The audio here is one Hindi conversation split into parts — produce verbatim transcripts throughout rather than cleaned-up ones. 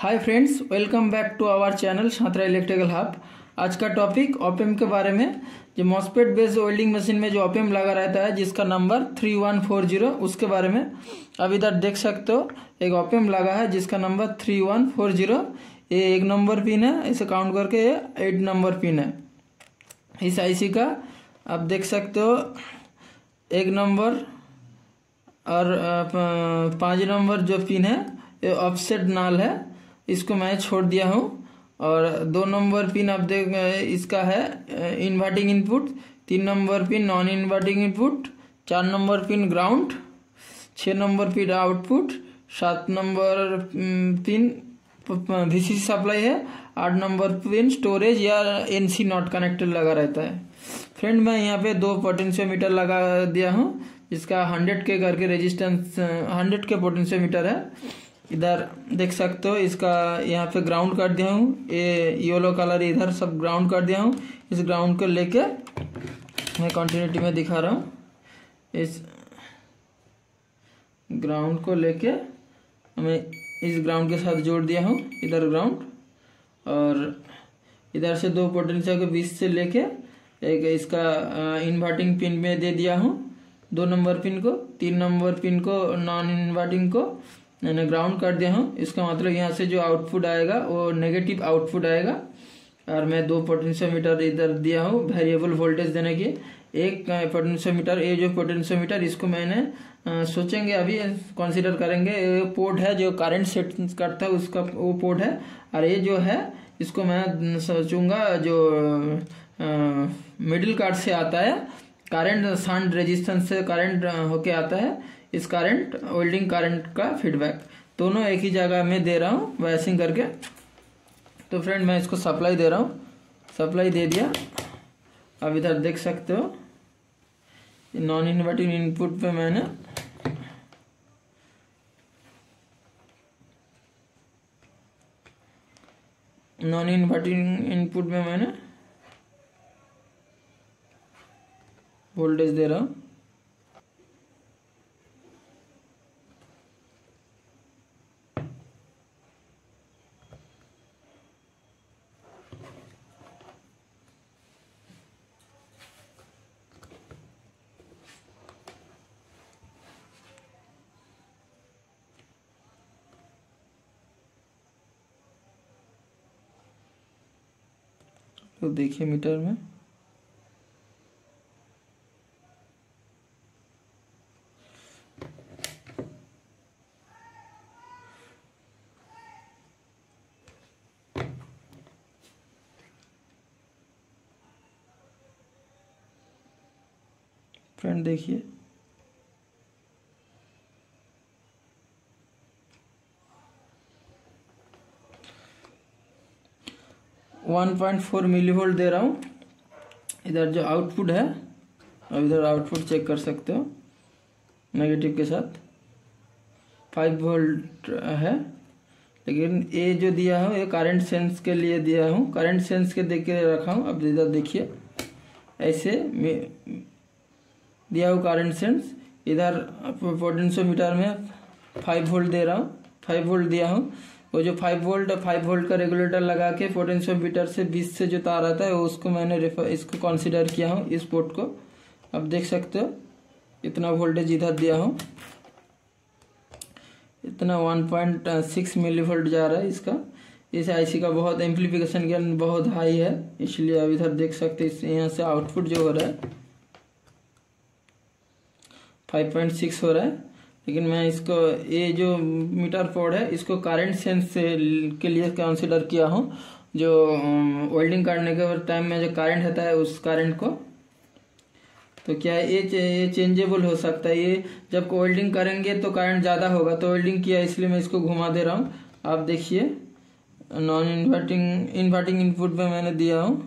Hi friends, welcome back to our channel Chhatra electrical hub. आज का टॉपिक ओपीएम के बारे में। जो मॉस्फेट बेस्ड वेल्डिंग मशीन में जो ओपीएम लगा रहता है जिसका number three one four zero, उसके बारे में। अब इधर देख सकते हो एक ओपीएम लगा है जिसका number three one four zero. ये एक नंबर पिन है, इसे काउंट करके ये एट नंबर पिन है इस आईसी का। आप देख सकते हो एक नंबर और पाँच नंबर जो पिन है ये ऑफसेट नाल है, इसको मैं छोड़ दिया हूँ। और दो नंबर पिन आप देख इसका है इन्वर्टिंग इनपुट, तीन number pin non inverting input, चार नंबर पिन ग्राउंड, छः नंबर पिन आउटपुट, सात नंबर पिन वीसीसी सप्लाई है, आठ नंबर पिन स्टोरेज या एनसी नॉट कनेक्टेड लगा रहता है। फ्रेंड, मैं यहाँ पे दो पोटेंशियोमीटर लगा दिया हूँ जिसका हंड्रेड के करके रेजिस्टेंस हंड्रेड के पोटेंशियोमीटर है। इधर देख सकते हो इसका यहाँ पे ग्राउंड कर दिया हूँ, ये येलो कलर इधर सब ग्राउंड कर दिया हूँ। इस ग्राउंड को लेके मैं कंटिन्यूटी में दिखा रहा हूँ। इस ग्राउंड को लेके मैं इस ग्राउंड के साथ जोड़ दिया हूँ, इधर ग्राउंड, और इधर से दो पोटेंशियल के बीच से लेके एक इसका इन्वर्टिंग पिन में दे दिया हूँ, दो नंबर पिन को, तीन नंबर पिन को नॉन इन्वर्टिंग को मैंने ग्राउंड कर दिया हूँ। इसका मतलब यहाँ से जो आउटपुट आएगा वो नेगेटिव आउटपुट आएगा। और मैं दो पोटेंशियोमीटर इधर दिया हूँ वेरिएबल वोल्टेज देने की। एक पोटेंशियोमीटर, ये जो पोटेंशियोमीटर इसको मैंने आ, सोचेंगे अभी कंसीडर करेंगे, ये पोर्ट है जो करंट सेट करता है उसका वो पोर्ट है। और ये जो है इसको मैं सोचूंगा जो मिडिल कार्ड से आता है, करंट शंट रेजिस्टेंस से करंट होके आता है। इस करंट वेल्डिंग करंट का फीडबैक दोनों एक ही जगह में दे रहा हूँ वायसिंग करके। तो फ्रेंड, मैं इसको सप्लाई दे रहा हूँ, सप्लाई दे दिया। अब इधर देख सकते हो नॉन इन्वर्टिंग इनपुट पे मैंने नॉन इन्वर्टिंग इनपुट में मैंने वोल्टेज दे रहा हूँ। तो देखिए मीटर में फ्रेंड देखिए one point four milli volt दे रहा हूँ। इधर जो आउटपुट है, अब इधर आउटपुट चेक कर सकते हो नेगेटिव के साथ फाइव वोल्ट है। लेकिन ये जो दिया हूँ ये करंट सेंस के लिए दिया हूँ, करंट सेंस के देख के रखा हूँ। अब इधर देखिए ऐसे दिया हूँ करंट सेंस। इधर पोटेंशियोमीटर में फाइव वोल्ट दे रहा हूँ, फाइव वोल्ट दिया हूँ। वो जो फाइव वोल्ट फाइव वोल्ट का रेगुलेटर लगा के पोटेंशियोमीटर से बीच से जो तार आता है वो उसको मैंने रेफर इसको कंसीडर किया हूँ, इस पोर्ट को। अब देख सकते हो इतना वोल्टेज इधर दिया हूँ, इतना one point six milli volt जा रहा है इसका। इस आईसी का बहुत एम्प्लीफिकेशन ज्ञान बहुत हाई है, इसलिए अब इधर देख सकते हैं यहाँ से आउटपुट जो हो रहा है फाइव पॉइंट सिक्स हो रहा है। लेकिन मैं इसको ये जो मीटर पोर्ट है इसको करंट सेंस से के लिए कंसीडर किया हूँ, जो वेल्डिंग करने के टाइम में जो करंट होता है उस करंट को। तो क्या है ये ये चेंजेबल हो सकता है, ये जब वेल्डिंग करेंगे तो करंट ज़्यादा होगा, तो वेल्डिंग किया इसलिए मैं इसको घुमा दे रहा हूँ। आप देखिए नॉन इन्वर्टिंग इन्वर्टिंग इनपुट में मैंने दिया हूँ।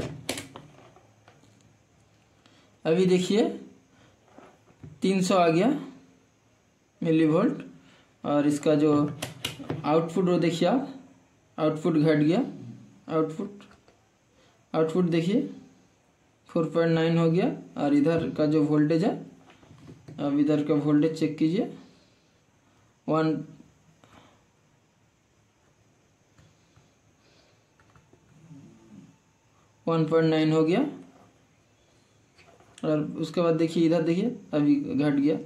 अभी देखिए तीन सौ आ गया मिली वोल्ट, और इसका जो आउटपुट वो देखिए आप, आउटपुट घट गया, आउटपुट आउटपुट देखिए फोर पॉइंट नाइन हो गया। और इधर का जो वोल्टेज है, अब इधर का वोल्टेज चेक कीजिए वन वन पॉइंट नाइन हो गया। और उसके बाद देखिए इधर देखिए अभी घट गया।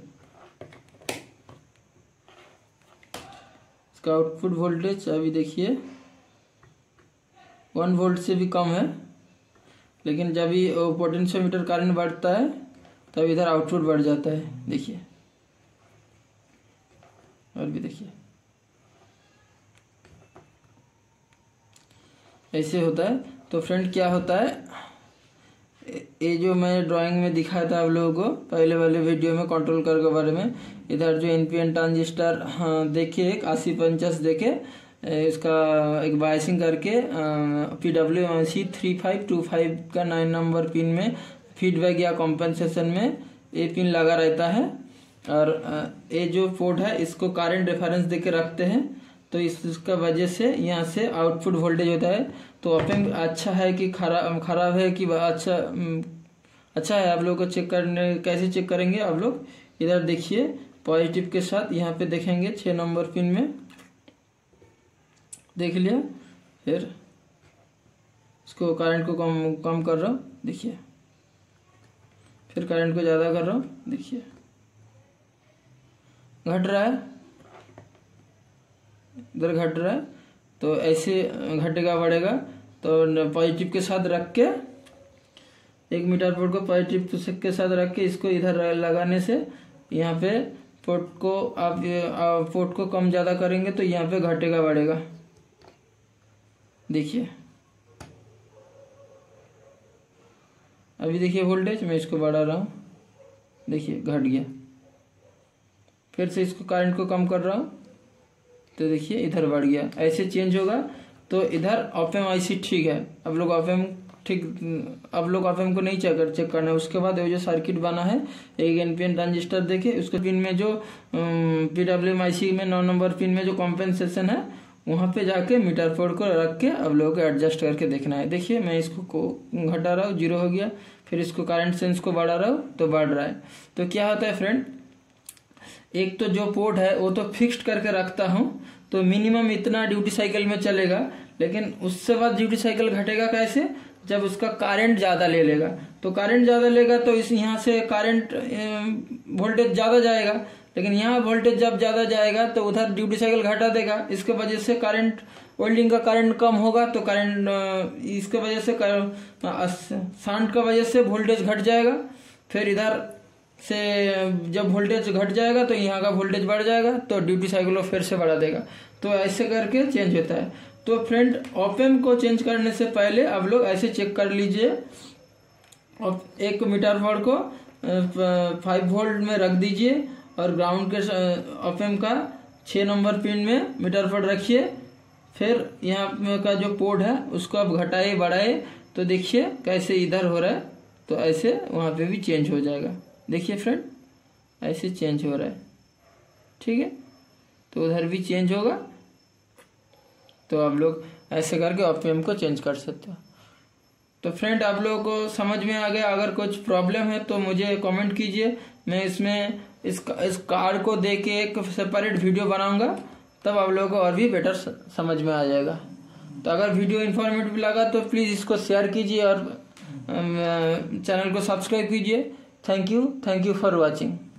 इसका आउटपुट वोल्टेज अभी देखिए वन वोल्ट से भी कम है, लेकिन जब भी पोटेंशियोमीटर करंट बढ़ता है तब इधर आउटपुट बढ़ जाता है। देखिए और भी देखिए ऐसे होता है। तो फ्रेंड क्या होता है, ये जो मैं ड्राइंग में दिखाया था आप लोगों को पहले वाले वीडियो में कंट्रोल कर के बारे में, इधर जो एनपीएन ट्रांजिस्टर हाँ देखिए एक अस्सी पंचास देखे इसका एक बायसिंग करके P W C three five two five का नाइन नंबर पिन में फीडबैक या कॉम्पेंसेशन में ये पिन लगा रहता है। और ये जो पोर्ट है इसको करंट रेफरेंस देके रखते हैं, तो इसका वजह से यहाँ से आउटपुट वोल्टेज होता है। तो ऑप एम्प अच्छा है कि खराब खराब है कि अच्छा अच्छा है, आप लोग को चेक करने कैसे चेक करेंगे आप लोग, इधर देखिए पॉजिटिव के साथ यहाँ पे देखेंगे छः नंबर पिन में, देख लिया। फिर इसको करंट को कम कम कर रहा हूँ, देखिए फिर करंट को ज़्यादा कर रहा हूँ, देखिए घट रहा है, इधर घट रहा है। तो ऐसे घटेगा बढ़ेगा। तो पॉजिटिव के साथ रख के एक मीटर पोर्ट को पॉजिटिव के साथ रख के इसको इधर लगाने से यहाँ पे पोर्ट को आप पोर्ट को कम ज़्यादा करेंगे तो यहाँ पे घटेगा बढ़ेगा। देखिए अभी देखिए वोल्टेज मैं इसको बढ़ा रहा हूँ, देखिए घट गया। फिर से इसको करंट को कम कर रहा हूँ तो देखिए इधर बढ़ गया। ऐसे चेंज होगा। तो इधर ऑप एम्प आईसी ठीक है, अब लोग ऑप एम्प ठीक अब लोग ऑप एम्प को नहीं चेक कर चेक करना है। उसके बाद वो जो सर्किट बना है एक एनपीएन ट्रांजिस्टर देखे, उसके पिन में जो पीडब्ल्यूएम आईसी में नौ नंबर पिन में जो कॉम्पेंसेशन है वहाँ पे जाके मीटर पोर्ट को रख के अब लोगों को एडजस्ट करके देखना है। देखिए मैं इसको को घटा रहा हूँ, जीरो हो गया। फिर इसको करंट सेंस को बढ़ा रहा हूँ तो बढ़ रहा है। तो क्या होता है फ्रेंड, एक तो जो पोर्ट है वो तो फिक्स्ड करके रखता हूँ तो मिनिमम इतना ड्यूटी साइकिल में चलेगा, लेकिन उससे बाद ड्यूटी साइकिल घटेगा कैसे, जब उसका करंट ज़्यादा ले लेगा। तो करंट ज़्यादा लेगा तो इस यहाँ से करंट वोल्टेज ज़्यादा जाएगा, लेकिन यहाँ वोल्टेज जब ज़्यादा जाएगा तो उधर ड्यूटी साइकिल घटा देगा। इसके वजह से करंट वेल्डिंग का करंट कम होगा तो करंट इसके वजह से शंट का वजह से वोल्टेज घट जाएगा। फिर इधर से जब वोल्टेज घट जाएगा तो यहाँ का वोल्टेज बढ़ जाएगा तो ड्यूटी साइकिल को फिर से बढ़ा देगा। तो ऐसे करके चेंज होता है। तो फ्रेंड ऑप एम्प को चेंज करने से पहले आप लोग ऐसे चेक कर लीजिए। एक मीटर पोर्ट को फाइव वोल्ट में रख दीजिए और ग्राउंड के ऑप एम्प का छः नंबर पिन में मीटर पोर्ट रखिए। फिर यहाँ का जो पोर्ट है उसको आप घटाए बढ़ाए तो देखिए कैसे इधर हो रहा है, तो ऐसे वहाँ पे भी चेंज हो जाएगा। देखिए फ्रेंड ऐसे चेंज हो रहा है, ठीक है। तो उधर भी चेंज होगा। तो आप लोग ऐसे करके ऑप एम्प को चेंज कर सकते हो। तो फ्रेंड आप लोगों को समझ में आ गया। अगर कुछ प्रॉब्लम है तो मुझे कमेंट कीजिए, मैं इसमें इस इस कार्ड को दे के एक सेपरेट वीडियो बनाऊंगा, तब आप लोगों को और भी बेटर समझ में आ जाएगा। तो अगर वीडियो इन्फॉर्मेटिव लगा तो प्लीज़ इसको शेयर कीजिए और चैनल को सब्सक्राइब कीजिए। Thank you thank you for watching.